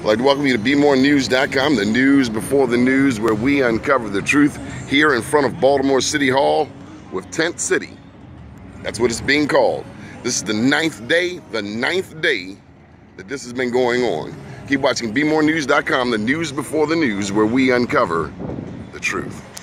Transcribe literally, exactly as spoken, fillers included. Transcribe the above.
like to welcome you to be more news dot com, the news before the news, where we uncover the truth here in front of Baltimore City Hall with Tent City. That's what it's being called. This is the ninth day, the ninth day that this has been going on. Keep watching be more news dot com, the news before the news, where we uncover the truth.